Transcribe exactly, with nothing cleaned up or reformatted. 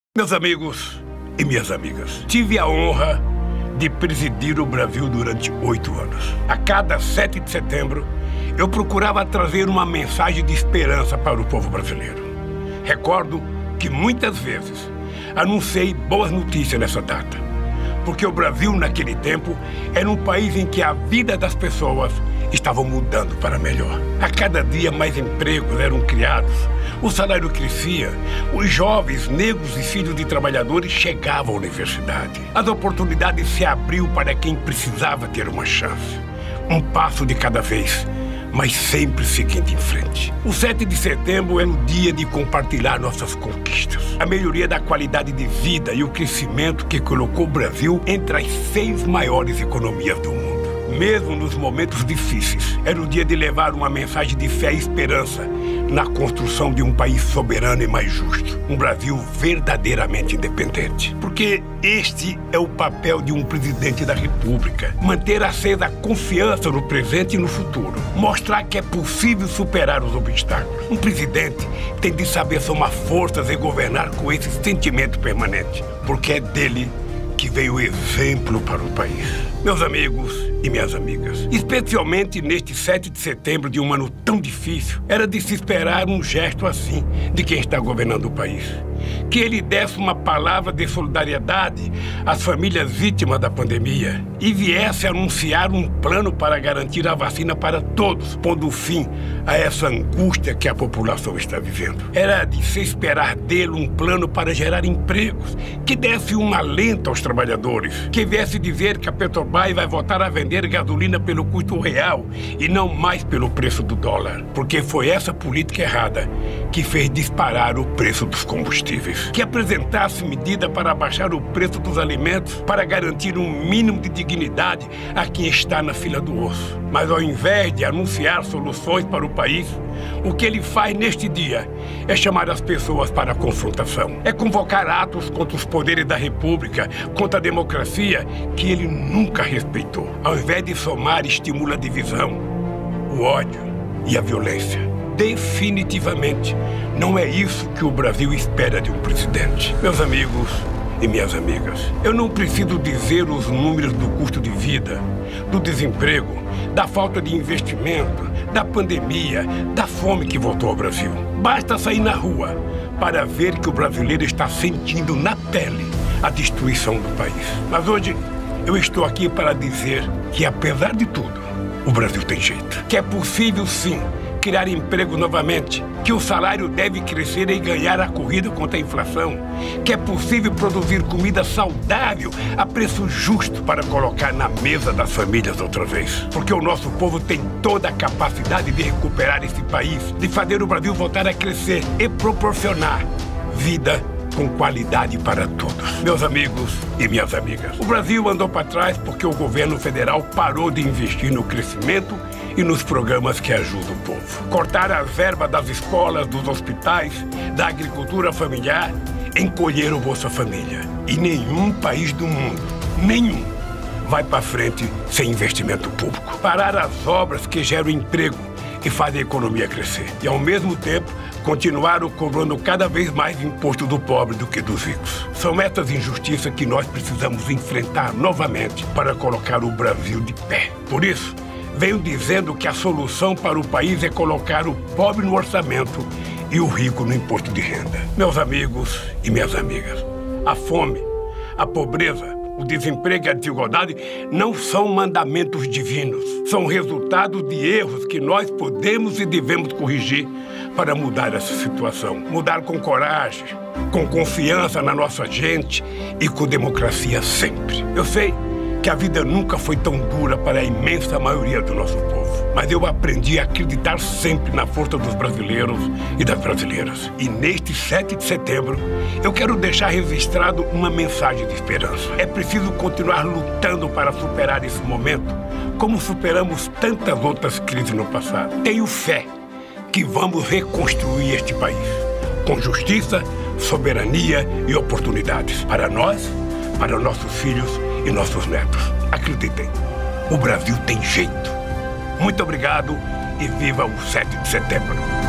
Meus amigos e minhas amigas, tive a honra de presidir o Brasil durante oito anos. A cada sete de setembro, eu procurava trazer uma mensagem de esperança para o povo brasileiro. Recordo que muitas vezes anunciei boas notícias nessa data, porque o Brasil, naquele tempo, era um país em que a vida das pessoas estava mudando para melhor. A cada dia mais empregos eram criados, o salário crescia, os jovens, negros e filhos de trabalhadores chegavam à universidade. As oportunidades se abriam para quem precisava ter uma chance. Um passo de cada vez, mas sempre seguindo em frente. O sete de setembro é o dia de compartilhar nossas conquistas. A melhoria da qualidade de vida e o crescimento que colocou o Brasil entre as seis maiores economias do mundo. Mesmo nos momentos difíceis, era o dia de levar uma mensagem de fé e esperança na construção de um país soberano e mais justo. Um Brasil verdadeiramente independente. Porque este é o papel de um presidente da República. Manter acesa a confiança no presente e no futuro. Mostrar que é possível superar os obstáculos. Um presidente tem de saber somar forças e governar com esse sentimento permanente. Porque é dele que veio o exemplo para o país. Meus amigos e minhas amigas, especialmente neste sete de setembro de um ano tão difícil, era de se esperar um gesto assim de quem está governando o país. Que ele desse uma palavra de solidariedade às famílias vítimas da pandemia e viesse anunciar um plano para garantir a vacina para todos, pondo fim a essa angústia que a população está vivendo. Era de se esperar dele um plano para gerar empregos, que desse um alento aos trabalhadores, que viesse dizer que a Petrobras vai voltar a vender gasolina pelo custo real e não mais pelo preço do dólar, porque foi essa política errada que fez disparar o preço dos combustíveis. Que apresentasse medida para baixar o preço dos alimentos para garantir um mínimo de dignidade a quem está na fila do osso. Mas ao invés de anunciar soluções para o país, o que ele faz neste dia é chamar as pessoas para a confrontação. É convocar atos contra os poderes da República, contra a democracia que ele nunca respeitou. Ao invés de somar, estimula a divisão, o ódio e a violência. Definitivamente, não é isso que o Brasil espera de um presidente. Meus amigos e minhas amigas, eu não preciso dizer os números do custo de vida, do desemprego, da falta de investimento, da pandemia, da fome que voltou ao Brasil. Basta sair na rua para ver que o brasileiro está sentindo na pele a destruição do país. Mas hoje eu estou aqui para dizer que, apesar de tudo, o Brasil tem jeito. Que é possível, sim, criar emprego novamente, que o salário deve crescer e ganhar a corrida contra a inflação, que é possível produzir comida saudável a preço justo para colocar na mesa das famílias outra vez. Porque o nosso povo tem toda a capacidade de recuperar esse país, de fazer o Brasil voltar a crescer e proporcionar vida com qualidade para todos. Meus amigos e minhas amigas, o Brasil andou para trás porque o governo federal parou de investir no crescimento e nos programas que ajudam o povo. Cortar as verbas das escolas, dos hospitais, da agricultura familiar, encolher o Bolsa Família. E nenhum país do mundo, nenhum, vai para frente sem investimento público. Parar as obras que geram emprego e fazem a economia crescer. E, ao mesmo tempo, continuaram cobrando cada vez mais imposto do pobre do que dos ricos. São essas injustiças que nós precisamos enfrentar novamente para colocar o Brasil de pé. Por isso, venho dizendo que a solução para o país é colocar o pobre no orçamento e o rico no imposto de renda. Meus amigos e minhas amigas, a fome, a pobreza, o desemprego e a desigualdade não são mandamentos divinos. São resultados de erros que nós podemos e devemos corrigir para mudar essa situação. Mudar com coragem, com confiança na nossa gente e com democracia sempre. Eu sei que a vida nunca foi tão dura para a imensa maioria do nosso povo. Mas eu aprendi a acreditar sempre na força dos brasileiros e das brasileiras. E neste sete de setembro, eu quero deixar registrado uma mensagem de esperança. É preciso continuar lutando para superar esse momento, como superamos tantas outras crises no passado. Tenho fé que vamos reconstruir este país, com justiça, soberania e oportunidades. Para nós, para nossos filhos e nossos netos. Acreditem, o Brasil tem jeito. Muito obrigado e viva o sete de setembro.